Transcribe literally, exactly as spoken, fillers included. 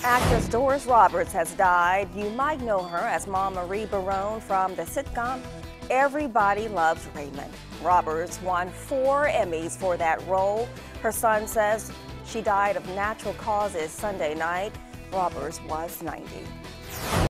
Actress Doris Roberts has died. You might know her as Mom Marie Barone from the sitcom Everybody Loves Raymond. Roberts won four Emmys for that role. Her son says she died of natural causes Sunday night. Roberts was ninety.